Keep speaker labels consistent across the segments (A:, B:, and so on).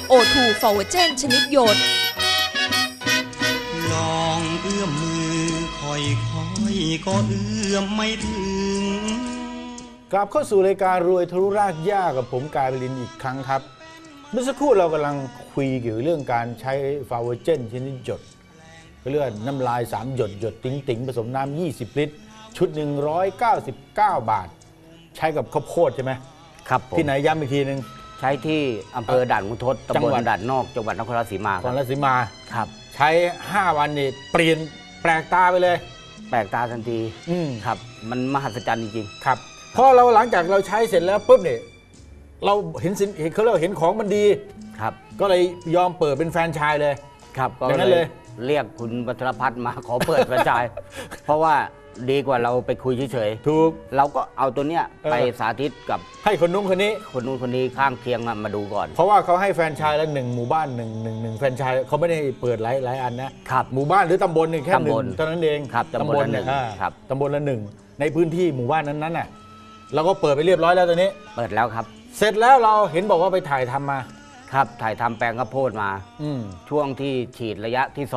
A: O2 ฟอร์เวอร์เจนชนิดหยด
B: ลองเอื้อมมือค่อยๆก็เอื้อมไม่ถึง
C: กลับเข้าสู่รายการรวยทะลุรากหญ้ากับผมกายบรินอีกครั้งครับเมื่อสักครู่เรากำลังคุยเกี่ยวกับเรื่องการใช้ฟาเวอร์เจนชนิดหยดเลือดน้ำลาย3หยดหยดติ๋งผสมน้ำ20 ลิตรชุด199 บาทใช้กับข้าวโพดใช่ไหม
D: ครับผม
C: ที่ไหนย้ำอีกทีนึง
D: ใช้ที่อำเภอด่านขุนทดตำบลด่านนอกจังหวัดนครราชสีมาน
C: ครราชสีมา
D: ครับ
C: ใช้5 วันนี่เปลี่ยนแปลกตาไปเลย
D: แปลกตาทันทีครับมันมหัศจรรย์จริง
C: ๆครับพอเราหลังจากเราใช้เสร็จแล้วปุ๊บเนี่ยเราเห็นเขาเรียกเห็นของมันดี
D: ครับ
C: ก็เลยยอมเปิดเป็นแฟรนไชส์เลย
D: ครับก็เลยเรียกคุณวัชรพัฒน์มาขอเปิดแฟรนไชส์เพราะว่าดีกว่าเราไปคุยเฉย
C: ๆถูก
D: เราก็เอาตัวเนี้ยไปสาธิตกับ
C: ให้คนนู้นคนนี้
D: ข้างเคียงมาดูก่อน
C: เพราะว่าเขาให้แฟรนไชส์ละ1 หมู่บ้าน1แฟรนไชส์เขาไม่ได้เปิดหลายอันนะครับหมู่บ้านหรือตำบลนี่แค่1เท่านั้นเอง
D: ครับตำบลละ1ครับ
C: ตำบลละ1ในพื้นที่หมู่บ้านนั้นน่ะเราก็เปิดไปเรียบร้อยแล้วตอนนี้
D: เปิดแล้วครับ
C: เสร็จแล้วเราเห็นบอกว่าไปถ่ายทำมา
D: ครับถ่ายทำแปลงข้าวโพดมาช่วงที่ฉีดระยะที่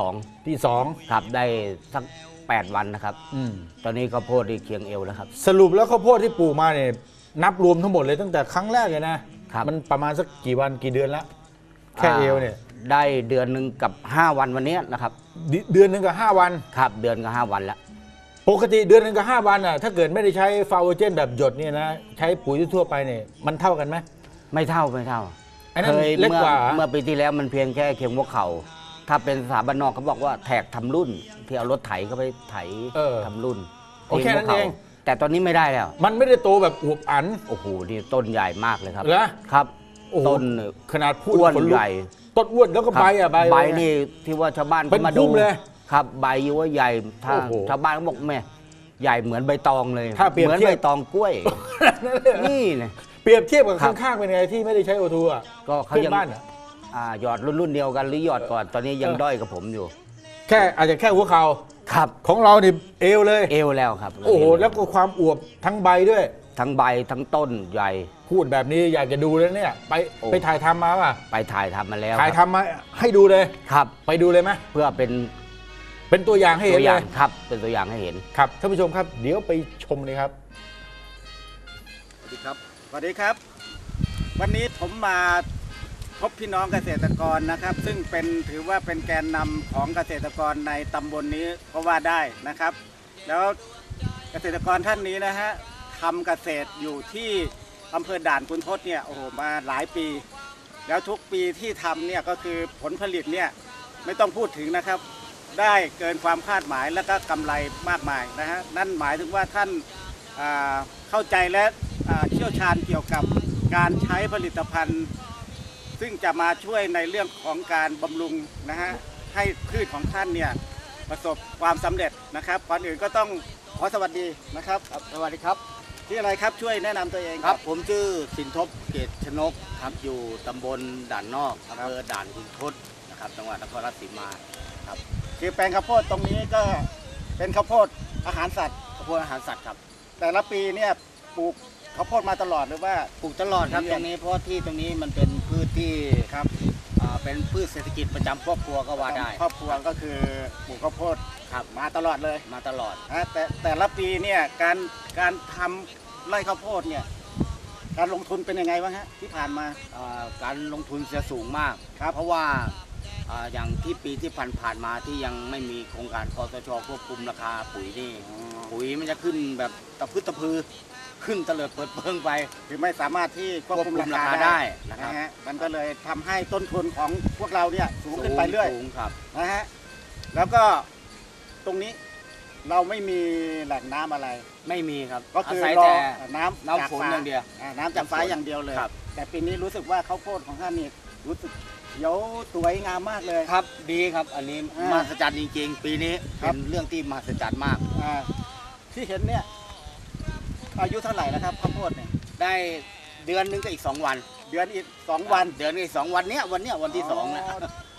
D: 2ครับได้สัก8 วันนะครับตอนนี้ข้าวโพดที่เคียงเอวแล้วครับ
C: สรุปแล้วข้าวโพดที่ปลูกมาเนี่ยนับรวมทั้งหมดเลยตั้งแต่ครั้งแรกเลยนะมันประมาณสักกี่วันกี่เดือนแล้วแค่เอวเนี่ย
D: ได้เดือนหนึ่งกับ5 วันวันนี้นะครับ
C: เดือนหนึ่งกับ5 วัน
D: ครับเดือนกับ5 วันแล้ว
C: ปกติเดือนหนึ่งกับ5 วันอ่ะถ้าเกิดไม่ได้ใช้ฟาเวอร์เจนแบบหยดเนี่ยนะใช้ปุ๋ยทั่วไปเนี่ยมันเท่ากันไหม
D: ไม่เท่าเคยเมื่อปีที่แล้วมันเพียงแค่เคียงหัวเข่าถ้าเป็นสถาบันนอกเขาบอกว่าแท็กทำรุ่นที่เอารถไถเข้าไปไถทำรุ่น
C: โอเคนั่นเอง
D: แต่ตอนนี้ไม่ได้แล้ว
C: มันไม่ได้โตแบบอวบอัน
D: โอ้โหนี่ต้นใหญ่มากเลยครับ
C: เหรอ
D: ครับ
C: ต้นขนาดพูด
D: อ้วนใหญ่
C: ต้นอ้วนแล้วก็ใบ
D: นี่ที่ว่าชาวบ้านเขามาดูเลยครับใบอยู่ว่าใหญ่ถ้าชาวบ้านเขาบอกแม่ใหญ่เหมือนใบตองเลยเหมือนใบตองกล้วยนี่เนี่ย
C: เปรียบเทียบกับข้างๆเป็นไงที่ไม่ได้ใช้โอทูอ่ะ
D: ก็เขายังบ้านหยอดรุ่นเดียวกันหรือหยอดก่อนตอนนี้ยังด้อยกับผมอยู่
C: แค่อาจจะแค่หัวเข่า
D: ครับ
C: ของเราเนี่ยเอวเลย
D: เอวแล้วครับ
C: โอ้โหแล้วก็ความอวบทั้งใบด้วย
D: ทั้งใบทั้งต้นใหญ่
C: พูดแบบนี้อยากจะดูแล้วเนี่ยไปถ่ายทำมาป่ะ
D: ไปถ่ายทำมาแล้ว
C: ถ่ายทำมาให้ดูเลย
D: ครับ
C: ไปดูเลยไหม
D: เพื่อ
C: เป็นตัวอย่างให้เห็นเลย
D: ครับเป็นตัวอย่างให้เห็น
C: ครับท่านผู้ชมครับเดี๋ยวไปชมเลยครับ
E: สวัสดีครับสวัสดีครับวันนี้ผมมาพบพี่น้องเกษตรกรนะครับซึ่งถือว่าเป็นแกนนำของเกษตรกรในตำบลนี้ก็ว่าได้นะครับแล้วเกษตรกรท่านนี้นะฮะทำเกษตรอยู่ที่อำเภอด่านขุนทดเนี่ยโอ้โหมาหลายปีแล้วทุกปีที่ทำเนี่ยก็คือผลผลิตเนี่ยไม่ต้องพูดถึงนะครับได้เกินความคาดหมายและก็กำไรมากมายนะฮะนั่นหมายถึงว่าท่านเข้าใจและเชี่ยวชาญเกี่ยวกับการใช้ผลิตภัณฑ์ซึ่งจะมาช่วยในเรื่องของการบำรุงนะฮะให้พืชของท่านเนี่ยประสบความสำเร็จนะครับก่อนอื่นก็ต้องขอสวัสดีนะครับสวัสดีครับชื่ออะไรครับช่วยแนะนำตัวเอง
D: ครับผมชื่อสินทบเกตชนกครับอยู่ตำบลด่านนอกอำเภอด่านขุนทดนะครับจังหวัดนครราชสีมาครับ
E: คือแปลงข้าวโพดตรงนี้ก็เป็นข้าวโพดอาหารสัตว์
D: ข้าวโพดอาหารสัตว์ครับ
E: แต่ละปีเนี่ยปลูกข้าวโพดมาตลอดหรือว่า
D: ปลูกตลอดครับตรงนี้เพราะที่ตรงนี้มันเป็นพืชที่ครับเป็นพืชเศรษฐกิจประจำครอบครัวก็ว่าได้
E: ครอบครัวก็คือปลูกข้าวโพด
D: ครับ
E: มาตลอดเลย
D: มาตลอด
E: แต่ละปีเนี่ยการทำไร่ข้าวโพดเนี่ยการลงทุนเป็นยังไงบ้างฮะที่ผ่านมา
D: การลงทุนจะสูงมากครับเพราะว่าอย่างที่ปีที่ผ่านมาที่ยังไม่มีโครงการคสช.ควบคุมราคาปุ๋ยนี่ปุ๋ยมันจะขึ้นแบบตะพือขึ้นเตลิดเปิดเปิงไป
E: คือไม่สามารถที่ควบคุมราคาได้นะฮะมันก็เลยทำให้ต้นทุนของพวกเราเนี่ยสูงขึ้นไปเรื่อยนะฮะแล้วก็ตรงนี้เราไม่มีแหล่งน้ำอะไร
D: ไม่มีครับ
E: ก็คือรอน้ำ
D: ฝนอย่างเดียว
E: น้ำจากฟ้าอย่างเดียวเลยแต่ปีนี้รู้สึกว่าข้าวโพดของท่านนี่รู้สึกเขียวสวยงามมากเลย
D: ครับดีครับอันนี้มหัศจรรย์จริงๆปีนี้เป็นเรื่องที่มหัศจรรย์มาก
E: ที่เห็นเนี่ยอายุเท่าไหร่แล้วครับข้าวโพดเนี่ย
D: ได้เดือนนึงก็อีก2 วัน
E: เดือนอีก2 วัน
D: เดือนอีก2 วันเนี้ยวันที่2นะ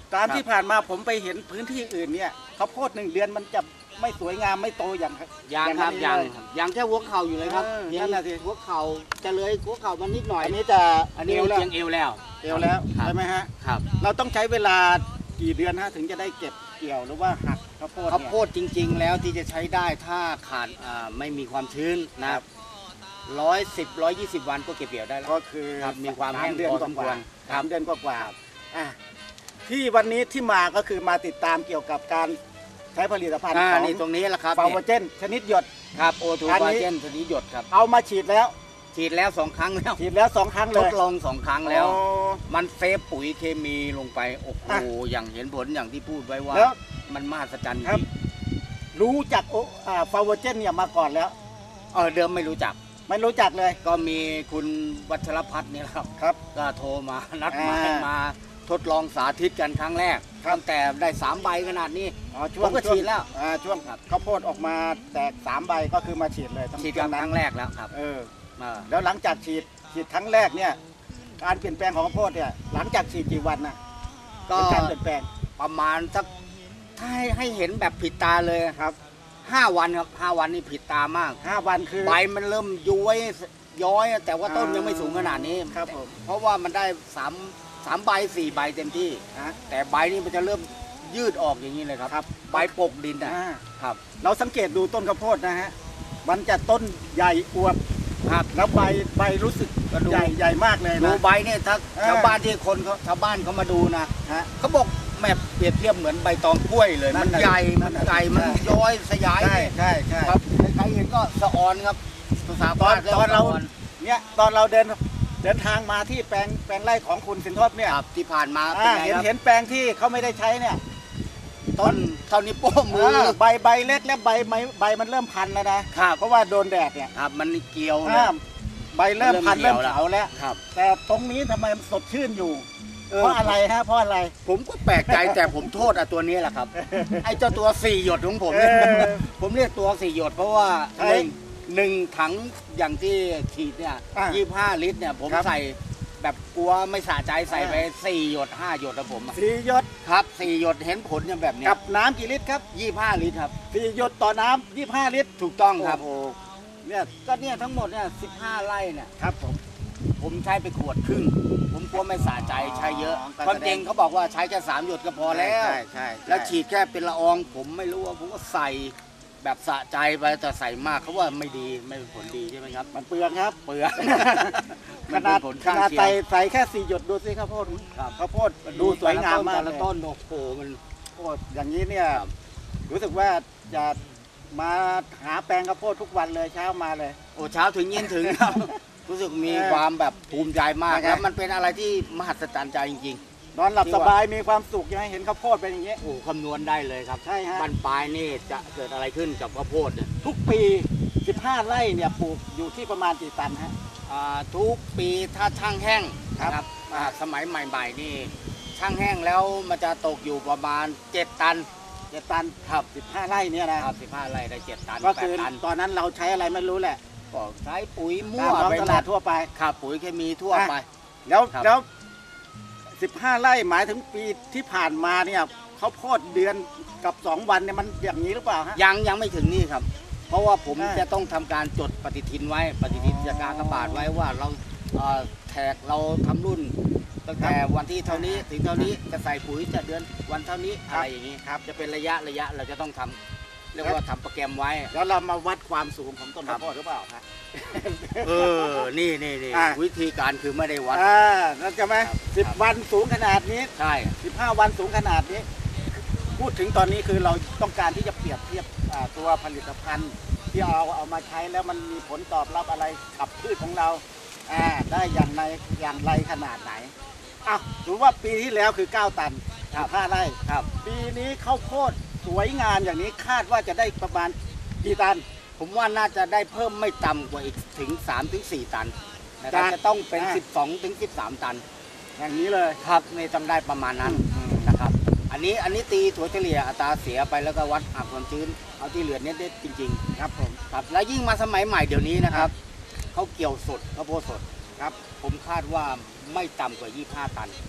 E: ตามที่ผ่านมาผมไปเห็นพื้นที่อื่นเนี่ยข้าวโพด1 เดือนมันจะไม่สวยงามไม่โตอย่าง
D: ยังครับ
E: นี้
D: ยัง
E: เลย
D: ยังแค่หัวเข่าอยู่เลยครับ
E: นั่นน่ะสิ
D: หัวเข่าจะเลยหัวเข่ามันนิดหน่อย
E: อันนี้จะ
D: อันนี้
E: เอวแล้ว
D: เพียงเอวแล้ว
E: เอวแล้ว
D: ครับ
E: ใช่ไหมฮะ
D: ครับ
E: เราต้องใช้เวลากี่เดือนฮะถึงจะได้เก็บเกี่ยวหรือว่าหักข้าวโพด
D: ข้าว
E: เนี่ย
D: โพดจริง ๆ แล้วที่จะใช้ได้ถ้าขาดไม่มีความชื้นนะครับ120-120 วันก็เก็บเกี่ยวได้แล้ว
E: ก็คือ
D: ครับมีความแห้ง
E: 3 เดือน
D: พ
E: ก
D: อสมคว
E: ว่าร ๆ
D: ครับ
E: 3 เดือนกว่าๆอ่ะที่วันนี้ที่มาก็คือมาติดตามเกี่ยวกับการใช้ผลิตภัณฑ์ของ
D: นี่ตรงนี้แหละครับ
E: ฟาวเจนชนิดหยด
D: ครับโอทู
E: อัน
D: ฟา
E: นี้
D: เจนชนิดหยดครับ
E: เอามาฉีดแล้ว
D: ฉีดแล้ว2 ครั้งแล้ว
E: ฉีดแล้ว2 ครั้ง
D: ท
E: เล
D: ด
E: ย
D: ลอง2 ครั้งแล้ว
E: อ๋อ
D: มันเซฟปุ๋ยเคมีลงไปโอ้โห
E: อ่ะ
D: อย่างเห็นผลอย่างที่พูดไว้ว่า
E: แล้ว
D: มันมหัศจรรย์จ
E: ครับ
D: ริง
E: รู้จักฟาวเจนเนี่ยมาก่อนแล้ว
D: เดิมไม่รู้จัก
E: ไม่รู้จักเลย
D: ก็มีคุณวัชรพัฒน์นี่แหละครับ
E: ครับ
D: ก็โทรมานัดมา
E: อ่า
D: ให้มาทดลองสาธิตกันครั้งแรก
E: ครับ
D: ตั้งแต่ได้3 ใบขนาดนี้
E: อ๋อ
D: ผมก็ฉีดแล้ว
E: ช่วง
D: ครับ
E: ข้าวโพดออกมาแตก3 ใบก็คือมาฉีดเลยทั้ง
D: ฉีดกัน
E: นั้
D: คน รั้งแรกแล้วครับ
E: เออ
D: เออ
E: แล้วหลังจากฉีดครั้งแรกเนี่ยการเปลี่ยนแปลงของข้าวโพดเนี่ยหลังจากฉีดกี่วันนะ
D: ก็
E: เป็นการเปลี่ยนแปลง
D: ประมาณสักถ้าให้เห็นแบบผิดตาเลย
E: ครับ
D: 5 วันครับ5 วันนี่ผิดตามาก
E: 5 วันคือ
D: ใบมันเริ่มย้อยแต่ว่าต้นยังไม่สูงขนาดนี้
E: ครับผม
D: เพราะว่ามันได้3 ใบ 4 ใบเต็มที่
E: ฮะ
D: แต่ใบนี่มันจะเริ่มยืดออกอย่างนี้เลยครับ
E: ครับ
D: ใบปกดินนะ
E: อ่า
D: ครับ
E: เราสังเกตดูต้นข้าวโพดนะฮะมันจะต้นใหญ่อวบ
D: ครับ
E: แล้วใบรู้สึก
D: ก็ดู
E: ใหญ่มากเลย
D: ดู
E: นะ
D: ใบเนี่ยถ้า
E: อ่า
D: ชาวบ้านที่ชาวบ้านเขามาดูนะ
E: ฮะ
D: เขาบอกแม่เปรียบเทียบเหมือนใบตองกล้วยเลย
E: นั่
D: มัน น
E: น่ะ
D: ใหญ่
E: นั่
D: มัน
E: นน่ะ
D: ใหญ่มัน
E: ใช่
D: ย้อยสยาย
E: ใช่ใช่ใช่
D: ครับใครเห็นก็สะออนครับภาษา
E: ต
D: บ้า
E: อน
D: น
E: ตอนเรา
D: สะอ
E: เนี่ยตอนเราเดินทางมาที่แปลงไร่ของคุณสินทบเนี่ย
D: ครับที่ผ่านมาเป็นไงครับ
E: เห็นแปลงที่เขาไม่ได้ใช้เนี่ย
D: ต้นเท่านี้วโป้งมือ
E: ใบเล็กและใบมันเริ่มพันแล้วนะครับ เพราะว่าโดนแดดเนี่ย
D: ครับมันเกี่ยวเลย
E: ใบเริ่มพัน
D: เริ่
E: เริ่
D: ม
E: ม
D: เหี่ยวแล้ว
E: เฉาแล้ว
D: ครับ
E: แต่ตรงนี้ทำไมมันสดชื่นอยู่
D: เออ
E: เพราะอะไรฮะเพราะอะไร
D: ผมก็แปลกใจแต่ผมโทษตัวนี้แหละครับ ไอ้เจ้าตัว4 หยดของผมเนี่ย
E: เออ
D: ผมเรียกตัว4 หยดเพราะว่า
E: ใช่
D: หนึ่งถังอย่างที่ฉีดเนี่ย
E: อ่ะ
D: 25 ลิตรเนี่ยผม
E: ครับ
D: ใส่แบบกลัวไม่สะใจใส่ไป4 หยด 5 หยดนะผมอะ
E: 4 หยด
D: ครับ4 หยดเห็นผลอย่างแบบเนี้ย
E: กับน้ำกี่ลิตรครับ
D: 25 ลิตรครับ
E: 4 หยดต่อน้ำ25 ลิตร
D: ถูกต้องครับ
E: โอ้โหเนี่ย
D: ก็เนี่ยทั้งหมดเนี่ย15 ไร่เนี่ย
E: ครับผม
D: ผมใช้ไปขวดครึ่ง ผมกลัวไม่สะใจใช้เยอะ
E: อ๋อ
D: ความจริงเขาบอกว่าใช้แค่3 หยดก็พอแล้ว
E: ใช่
D: แล้วฉีดแค่เป็นละอองผมไม่รู้ว่าผมก็ใส่แบบสะใจไปแต่ใส่มากเขาว่าไม่ดีไม่เป็นผลดีใช่ไหมครับ
E: มันเปลืองครับ
D: เปลือก
E: ขนาด
D: ผล
E: ข
D: ข้าง
E: นาด
D: เคีย
E: ใส่
D: ง
E: แค่4 หยดดูสิข้าวโพด
D: ครับ
E: ข้าวโพดดูสวยงามมาก
D: แต่
E: เล
D: ละ
E: ย
D: ต้นโอ้โหมัน
E: โอ้อย่างนี้เนี่ยรู้สึกว่าจะมาหาแปลงข้าวโพดทุกวันเลยเช้ามาเลย
D: โอ้เช้าถึงเย็นถึงครับ รู้สึกมีความแบบภูมิใจมาก
E: นะครับ
D: แล้วมันเป็นอะไรที่มหัศจรรย์ใจจริง
E: นอนหลับ
D: ที่
E: ส
D: ว่า
E: บายมีความสุขยังไงเห็นข้าวโพดเป็นอย่างนี้
D: ๆโอ้คำนวณได้เลยครับ
E: ใช่ฮะ
D: บันปลายนี่จะเกิดอะไรขึ้นกับข้าวโพดเนี่ย
E: ทุกปี 15 ไร่เนี่ยปลูกอยู่ที่ประมาณกี่ตันฮะ
D: ทุกปีถ้าช่างแห้ง
E: ครับ
D: นะครับสมัยใหม่ๆนี่ช่างแห้งแล้วมันจะตกอยู่ประมาณ7 ตัน
E: 7 ตัน
D: ครับ
E: 15 ไร่เนี่ยนะครับ
D: 15 ไร่ได้7 ตัน
E: ก็คือ
D: 8 ตัน
E: ตอนนั้นเราใช้อะไรไม่รู้แหละ
D: ก็ใช้ปุ๋ยมั่
E: ตาว มท้อง
D: ไป
E: ต
D: หม
E: ลาด
D: ด
E: ทั่วไป
D: ครับปุ๋ยเคมีทั่วไป
E: แล้ว
D: ครับ
E: แล้ว 15 ไร่หมายถึงปีที่ผ่านมาเนี่ยข้าวโพดเดือนกับ 2 วันเนี่ยมันอย่างนี้หรือเปล่าฮะ
D: ยังไม่ถึงนี่ครับ เพราะว่าผม
E: อ่า
D: จะต้องทำการจดปฏิทินไว้ปฏิทินจากการกระบาดไว้ว่าเราแท็กเราทำรุ่น ตั้งแต่วันที่เท่านี้ถึงเท่านี้จะใส่ปุ๋ยจะเดือนวันเท่านี้อะไรอย่างนี้ครับจะเป็นระยะเราจะต้องทำเรียกว่าทำโปรแกรมไว้
E: แล้วเรามาวัดความสูงของต้นข้าวโพดหรือเปล่าฮะ
D: นี่
E: อ่า
D: วิธีการคือไม่ได้วัด
E: นั่นใช่ไหม
D: ครับ
E: 10 วันสูงขนาดนี้
D: ใช่
E: 15 วันสูงขนาดนี้ พูดถึงตอนนี้คือเราต้องการที่จะเปรียบเทียบตัวผลิตภัณฑ์ที่เอามาใช้แล้วมันมีผลตอบรับอะไรกับพืชของเราได้อย่างไรขนาดไหนถือว่าปีที่แล้วคือ 9 ตัน 15 ไร่
D: ครับ
E: ปีนี้ข้าวโพดสวยงามอย่างนี้คาดว่าจะได้ประมาณกี่ตัน
D: ผมว่าน่าจะได้เพิ่มไม่ต่ำกว่าอีกถึง 3-4 ตันนะครับ
E: จ้ะ
D: จะต้องเป็น
E: อ่า
D: 12-13 ตัน
E: อย่างนี้เลย
D: ครับไม่ต้องได้ประมาณนั้นนะครับ อันนี้ตีถั่วเฉลี่ยอัตราเสียไปแล้วก็วัดความชื้นเอาที่เหลือเนี่ยได้จริง
E: ครับผม
D: ๆครับแล้วยิ่งมาสมัยใหม่เดี๋ยวนี้นะครับเขาเกี่ยวสดข้าวโพดสด
E: ครับ
D: ผมคาดว่าไม่ต่ำกว่า25 ตัน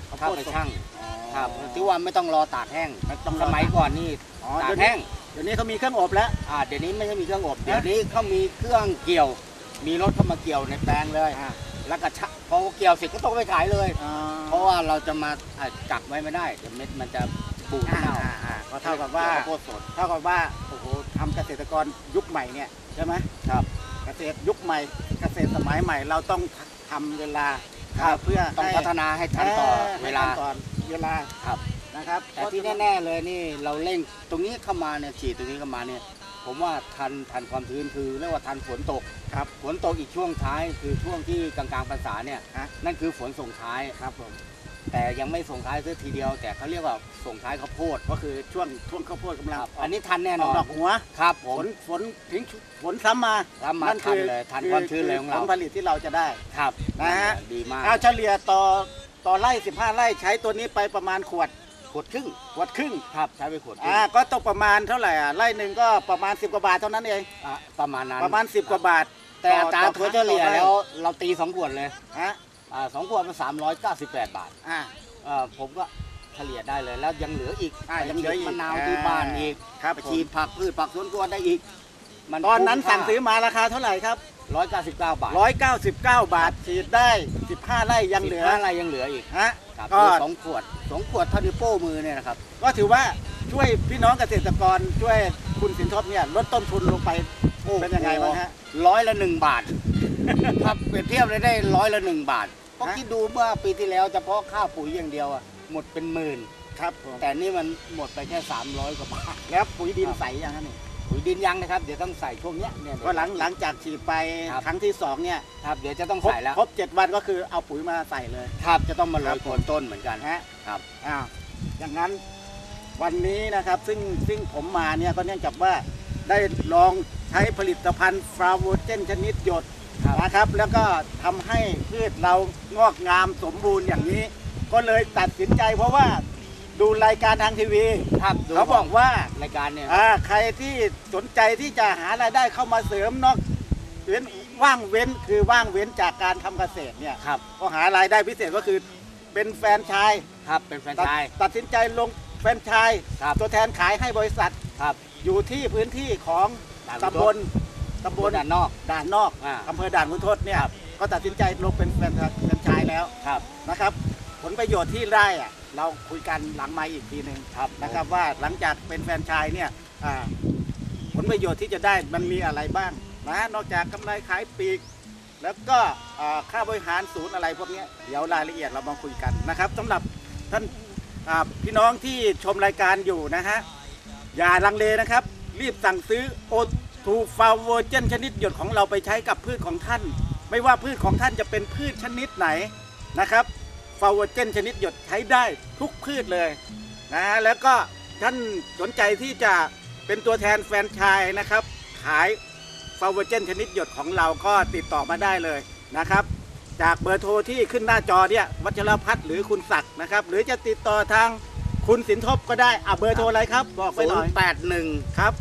D: เข้าไปชั่ง
E: อ๋อ
D: ครับที่ว่าไม่ต้องรอตากแห้ง
E: ไม่ต้องรอ
D: สมัยก่อนนี่
E: อ๋อ
D: ตา
E: เดี๋
D: ก
E: ยว
D: แห้
E: นี้
D: ง
E: เดี๋ยวนี้เขามีเครื่องอบแล้ว
D: เดี๋ยวนี้ไม่ใช่มีเครื่องอบเดี๋ยวนี้เขามีเครื่องเกี่ยว มีรถเข้ามาเกี่ยวในแปลงเลย แล้วก็พอเกี่ยวเสร็จก็ต้องไปขายเลย เพราะว่าเราจะมาจับไว้ไม่ได้เดี๋ยวเม็ดมันจะบูดเน่า
E: ก็เท่ากับว่า
D: ข้าวโพดสด
E: เท่ากับว่าโอ้โหทำเกษตรกรยุคใหม่เนี่ยใช่ไหม
D: ครับ
E: เกษตรยุคใหม่เกษตรสมัยใหม่เราต้องทำเวลา
D: ครับ
E: เพื่อ
D: ต้อง
E: ให้
D: พัฒนาให้ทันต่อเวลา
E: ให้ทันต่อเวลา
D: ครับ
E: นะครับ
D: แต่ที่แน่ๆเลยนี่เราเร่งตรงนี้เข้ามาเนี่ยฉีดตรงนี้เข้ามาเนี่ยผมว่าทันความชื้นคือเรียกว่าทันฝนตก
E: ครับ
D: ฝนตกอีกช่วงท้ายคือช่วงที่กลางๆพรรษาเนี่ย
E: ฮะ
D: นั่นคือฝนส่งท้าย
E: ครับผม
D: แต่ยังไม่ส่งท้ายซะทีเดียว แต่เขาเรียกว่าส่งท้ายข้าวโพด
E: ก็คือช่วงข้าวโพดกำลัง
D: ครับอันนี้ทันแน่นอน
E: ดอกหัว
D: ครับผ
E: ฝ
D: ม
E: นทิ้งฝนซ้ำมา
D: ซ้ำมา
E: นั่นคือ
D: ทันเลยทันความชื้นเลยของเรา
E: ผลผลิตที่เราจะได้
D: ครับ
E: นะฮะ
D: ดีมาก
E: เอาเฉลี่ยต่อไร่15 ไร่ใช้ตัวนี้ไปประมาณขวดครึ่ง
D: ครับใช้ไปขวดครึ่ง
E: ก็ตกประมาณเท่าไหร่ไร่หนึ่งก็ประมาณ10 กว่าบาทเท่านั้นเอง
D: ประมาณนั้น
E: ประมาณ10 กว่าบาท
D: แต่อัตรา
E: ต่อ
D: ถั่วเฉลี่ย
E: ต่อไร่
D: แล้วเราตี2 ขวดเลย
E: ฮะ
D: สองขวดมัน398 บาท
E: อ่า
D: ผมก็เฉลี่ยได้เลยแล้วยังเหลืออีก
E: ยังเหลืออีก
D: มะนาวที่บ้านอีก
E: ครับ
D: ไปฉีดผักพืชผักสวนครัวได้อีก
E: ตอนนั้นสั่งซื้อมาราคาเท่าไหร่ครับ
D: 199 บาท
E: 199 บาทฉีดได้15 ไร่ยังเหลือ
D: 15 อะไรยังเหลืออีก
E: ฮะ
D: ครับ
E: ก็
D: เหลือ2 ขวด2 ขวดเท่านิ้วโป้มือเนี่ยนะครับ
E: ก็ถือว่าช่วยพี่น้องเกษตรกรช่วยคุณสินทบเนี่ยลดต้นทุนลงไปเป็นยังไงบ้างฮะ
D: 100 บาท ครับเปรียบเทียบเลยได้100 บาทเพราะ
E: ฮะ
D: คิดดูเมื่อปีที่แล้วเฉพาะค่าปุ๋ยอย่างเดียวหมดเป็นหมื่น
E: ครับผม
D: แต่นี่มันหมดไปแค่300 กว่าบาท
E: แล้วปุ๋ยดิน
D: ครับ
E: ใสยังฮะนี่
D: ปุ๋ยดินยังนะครับเดี๋ยวต้องใส่ช่วงเนี้ยเนี่ย
E: ก็หลังจากฉีดไป
D: ครับ
E: ครั้งที่2เนี่ย
D: ครับเดี๋ยวจะต้อง
E: ครบ
D: ใส่แล้ว
E: ครบ7 วันก็คือเอาปุ๋ยมาใส่เลย
D: ครับจะต้องมาโร
E: ครั
D: ย
E: บ
D: โคนต้นเหมือนกัน
E: ฮะ
D: ครับ
E: อย่างนั้นวันนี้นะครับซึ่งผมมาเนี่ยก็เนื่องจากว่าได้ลองใช้ผลิตภัณฑ์ฟลาโวเจนชนิดหยด
D: ครับ
E: นะครับ แล้วก็ทำให้พืชเรางอกงามสมบูรณ์อย่างนี้ ก็เลยตัดสินใจเพราะว่าดูรายการทางทีวี
D: ครับดู
E: เขาบอกว่าร
D: ายการเนี่ย
E: ใครที่สนใจที่จะหารายได้เข้ามาเสริมนอกว่างเว้นจากการทำเกษตรเนี่ย
D: ครับ
E: ก็หารายได้พิเศษก็คือเป็นแฟรนไชส์
D: ครับเป็นแฟรนไชส์
E: ตัดสินใจลงแฟรนไชส์
D: ครับ
E: ตัวแทนขายให้บริษัท
D: ครับ
E: อยู่ที่พื้นที่ของ
D: ด่าน
E: ตำบล
D: บนด้านนอก
E: ด่านนอก
D: อ่า
E: อำเภอด่านขุนทดเนี่ย
D: ครับ
E: ก็ตัดสินใจลงเป็นแฟรนไชส์แล้ว
D: ครับ
E: นะครับ ผลประโยชน์ที่ได้อะเราคุยกันหลังไมค์อีกทีหนึ่ง
D: ครับ
E: นะครับว่าหลังจากเป็นแฟรนไชส์เนี่ยผลประโยชน์ที่จะได้มันมีอะไรบ้างนะนอกจากกำไรขายปลีก แล้วก็ค่าบริหารศูนย์อะไรพวกนี้เดี๋ยวรายละเอียดเรามาคุยกันนะครับสำหรับท่านพี่น้องที่ชมรายการอยู่นะฮะอย่าลังเลนะครับ รีบสั่งซื้อโอทูฟาโวเจนชนิดหยดของเราไปใช้กับพืชของท่าน ไม่ว่าพืชของท่านจะเป็นพืชชนิดไหนนะครับฟาโวเจนชนิดหยดใช้ได้ทุกพืชเลยนะฮะแล้วก็ท่านสนใจที่จะเป็นตัวแทนแฟรนไชส์นะครับขายฟาโวเจนชนิดหยดของเราก็ติดต่อมาได้เลยนะครับจากเบอร์โทรที่ขึ้นหน้าจอเนี่ยวัชรพัฒน์หรือคุณศักดิ์นะครับหรือจะติดต่อทางคุณสินทบก็ได้เบอร์โทรอะไรครับบอกไปหน่อย
D: 081
E: ครับ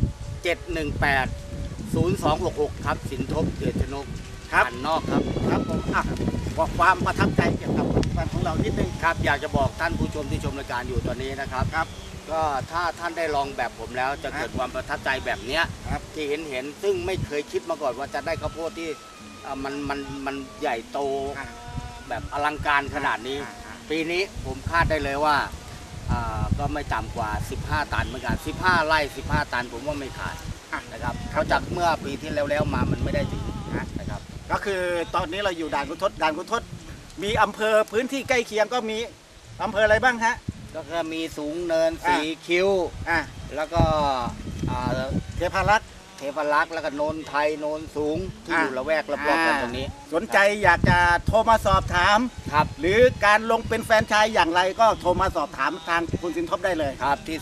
D: 718 0266 ครับสินทบเดชนก
E: ครับ
D: ด่านนอกครับ
E: ครับผมบอกความประทับใจเกี่ยวกับผลิตภัณฑ์ของเรานิดนึง
D: ครับอยากจะบอกท่านผู้ชมที่ชมรายการอยู่ตอนนี้นะครับ
E: ครับ
D: ก็ถ้าท่านได้ลองแบบผมแล้วจะเกิดความประทับใจแบบเนี้ย
E: ครับ
D: ที่เห็นซึ่งไม่เคยคิดมาก่อนว่าจะได้ข้าวโพดที่มันใหญ่โตแบบอลังการขนาดนี้ ปีนี้ผมคาดได้เลยว่าก็ไม่ต่ำกว่า 15 ตันเหมือนกัน 15 ไร่ 15 ตันผมว่าไม่ขาดนะครับเพราะจากเมื่อปีที่แล้วมามันไม่ได้ถึงนะครับ
E: ก็คือตอนนี้เราอยู่ด่านขุนทดด่านขุนทดมีอำเภอพื้นที่ใกล้เคียงก็มีอำเภออะไรบ้างฮะ
D: ก็มีสูงเนินสีคิ้ว แล้วก็
E: เทพารักษ์
D: เทพรักษ์แล้วก็โนนไทยโนนสูงที่อยู่ละแวกรอบๆกันตรงนี้
E: สนใจอยากจะโทรมาสอบถาม
D: ครับ
E: หรือการลงเป็นแฟรนไชส์อย่างไรก็โทรมาสอบถามทางคุณสินทบได้เลย
D: ครับที่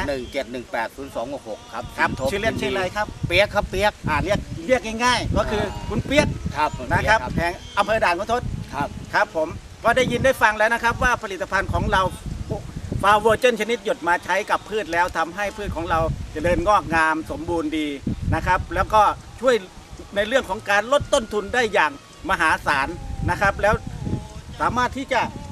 D: 0817180266 ครับ
E: ครับ
D: สินทบ
E: ชื่อเล่นชื่ออะไรครับ
D: เปียกครับเปียก
E: เรียกง่ายๆ ก็คือคุณเปี๊ยก
D: ครับ
E: นะครับ
D: เปี๊ยก
E: แห่งอำเภอด่านขุนทด
D: ครับ
E: ครับผมก็ได้ยินได้ฟังแล้วนะครับว่าผลิตภัณฑ์ของเราฟาโวเจนชนิดหยดมาใช้กับพืชแล้วทำให้พืชของเราเจริญงอกงามสมบูรณ์ดีนะครับแล้วก็ช่วยในเรื่องของการลดต้นทุนได้อย่างมหาศาลนะครับแล้วสามารถที่จะ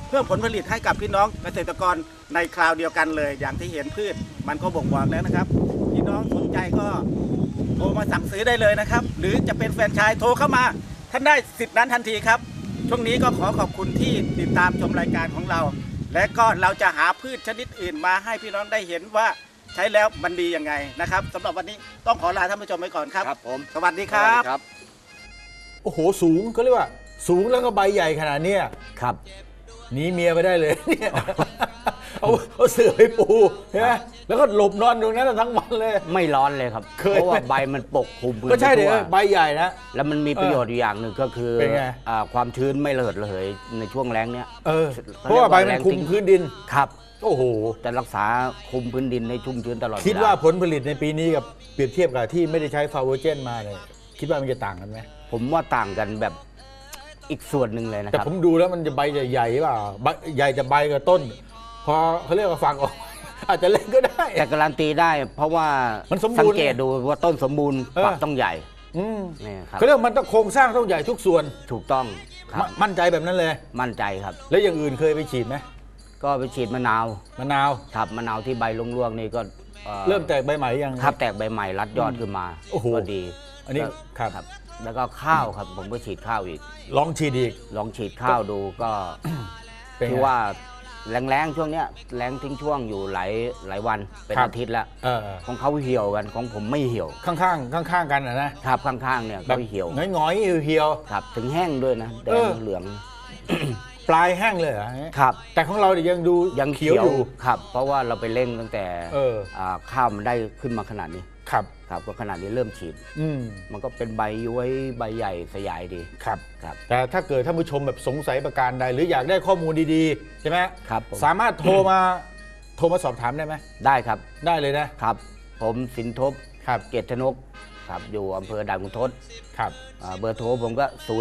E: เพิ่มผลผลิตให้กับพี่น้องเกษตรกรในคราวเดียวกันเลย อย่างที่เห็นพืชมันก็บ่งบอกแล้วนะครับพี่น้องสนใจก็โทรมาสั่งซื้อได้เลยนะครับหรือจะเป็นแฟรนไชส์โทรเข้ามาท่านได้สิทธินั้นทันทีครับช่วงนี้ก็ขอขอบคุณที่ติดตามชมรายการของเรา และก็เราจะหาพืชชนิดอื่นมาให้พี่น้องได้เห็นว่าใช้แล้วมันดียังไงนะครับสำหรับวันนี้ต้องขอลาท่านผู้ชมไปก่อนครับ
D: ครับผม
E: สวัสดีครับ
D: ครับ
C: โอ้โหสูงก็เรียกว่าสูงแล้วก็ใบใหญ่ขนาดเนี้ย
D: ครับ
C: หนีเมียไปได้เลยเนี่ยเอาเสื่อไปปูใช่ไหมแล้วก็หลบนอนตรงนั้นทั้งวันเลย
F: ไม่ร้อนเลยครับ
C: เคย
F: เพราะว่าใบมันปกคลุมพื้น
C: ก็ใช่เดี๋ยว
F: ทั่ว
C: ใบใหญ่นะ
F: แล้วมันมีประโยชน์อยู่อย่างหนึ่งก็คือ
C: เป็นไง
F: ความชื้นไม่ระเหดระเหยในช่วงแล้งเนี้ย
C: เพราะว่าใบมันคุมพื้นดิน
F: ครับ
C: โอ้โห
F: จะรักษาคุมพื้นดินให้ชุ่มชื้นตลอด
C: คิด
F: เล
C: ว่าผลผลิตในปีนี้กับเปรียบเทียบกับที่ไม่ได้ใช้ฟาโวเจนมาเลยคิดว่ามันจะต่างกันไหม
F: ผมว่าต่างกันแบบอีกส่วนหนึ่งเลยนะ
C: แต่
F: ครับ
C: ผมดูแล้วมันจะใบจะใหญ่เปล่าใบใหญ่จะใบกับต้น พอเขาเรียกว่าฝักออก อาจจะเล็กก็ได้
F: แต่การันตีได้ เพราะว่า
C: มันสมบู
F: สั
C: รณ์
F: งเกตดูว่าต้นสมบูรณ์ฝักต้องใหญ่
C: อืม
F: นี่ครับ
C: เขาเรียกมันต้องโครงสร้างต้องใหญ่ทุกส่วน
F: ถูกต้องครับ
C: มั่นใจแบบนั้นเลย
F: มั่นใจครับ
C: แล้วอย่างอื่นเคยไปฉีดไหม
F: ก็ไปฉีดมะนาว
C: มะนาว
F: ครับมะนาวที่ใบร่วงๆนี่ก็
C: เริ่มแตกใบใหม่ยัง
F: ครับแตกใบใหม่รัดยอดขึ้นมา
C: โอ้โห
F: ก็ดี
C: อันนี้
F: แล้ว
C: ครับ
F: แล้วก็ข้าวครับผมก็ฉีดข้าวอีก
C: ลองฉีดอีก
F: ลองฉีดข้าวดูก็
C: เป็นไง
F: ที่ว่าแรงๆช่วงเนี้ยแรงทิ้งช่วงอยู่หลายวันเป็น
C: ครับ
F: อาทิตย์แล้ว
C: เออ
F: ของเขาเหี่ยวกันของผมไม่เหี่ยว
C: ข้างๆกันนะครับ
F: ข้างๆเนี่ย
C: แบบ
F: เขาเหี่ยว
C: หงอยๆเหี่ยว
F: ครับถึงแห้งด้วยนะแด
C: เอง อ
F: เหลือง
C: ๆปลายแห้งเลยเหรอ
F: ครับ
C: แต่ของเราเนี่ยยังดู
F: ยัง
C: เขียวอยู่
F: ครับ เพราะว่าเราไปเร่งตั้งแต่
C: เออ
F: ข้าวมันได้ขึ้นมาขนาดนี้
C: ครับ
F: ครับก็ขนาดนี้เริ่มฉีด
C: อืม
F: มันก็เป็นใบย้วยใบใหญ่สยายดี
C: ครับ
F: ครับ
C: แต่ถ้าเกิดท่านผู้ชมแบบสงสัยประการใด หรืออยากได้ข้อมูลดีๆใช่ไหม
F: ครับผม
C: สามารถโทรมาสอบถามได้ไหม
F: ได้ครับ
C: ได้เลยนะ
F: ครับ ผมสินทบ
C: ครับ
F: เกตชนกครับอยู่อำเภอด่านขุนทด
C: ครับ
F: เบอร์โทรผมก็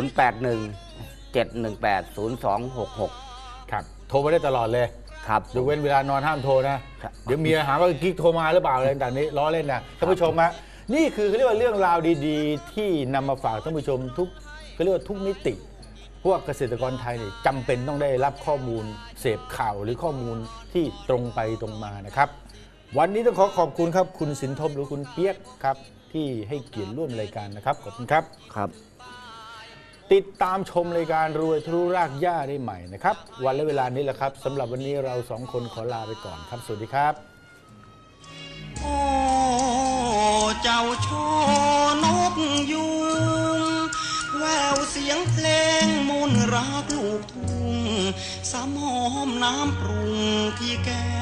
F: 081-718-0266
C: ครับโทรมาได้ตลอดเลย
F: ครับ
C: ยกเว้นเวลานอนห้ามโทรนะครับ เดี๋ยวเมียหาว่ากิ๊กโทรมาหรือเปล่าอะไรต่างๆนี้ล้อเล่นนะท่านผู้ชมฮะนี่คือเขาเรียกว่าเรื่องราวดีๆ ที่นำมาฝากท่านผู้ชมทุกเขาเรียกว่าทุกมิติเพราะว่าเกษตรกรไทยเนี่ยจำเป็นต้องได้รับข้อมูลเสพข่าวหรือข้อมูลที่ตรงไปตรงมานะครับ วันนี้ต้องขอขอบคุณครับคุณสินทบหรือคุณเปียกครับที่ให้เกียรติร่วมรายการนะครับขอบคุณครับ
F: ครับ
C: ติดตามชมรายการรวยทะลุรากหญ้าได้ใหม่นะครับ วันและเวลานี้แหละครับสำหรับวันนี้เราสองคนขอลาไปก่อนครับ สวัสดีครับ
B: โอ้เจ้าช่อนกยุงแววเสียงเพลงมนต์รักลูกทุ่งสามหอมน้ำปรุงที่แก้